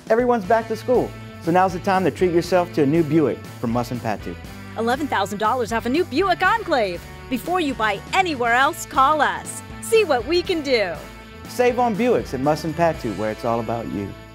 Everyone's back to school, so now's the time to treat yourself to a new Buick from Muss and Patu. $11,000 off a new Buick Enclave. Before you buy anywhere else, call us. See what we can do. Save on Buicks at Muss and Patu, where it's all about you.